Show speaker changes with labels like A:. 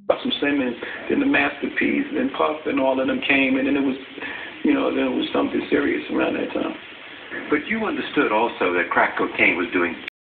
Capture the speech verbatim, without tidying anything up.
A: some Simmons, then the Masterpiece, then Puff and all of them came, and then it was, you know, then it was something serious around that time.
B: But you understood also that crack cocaine was doing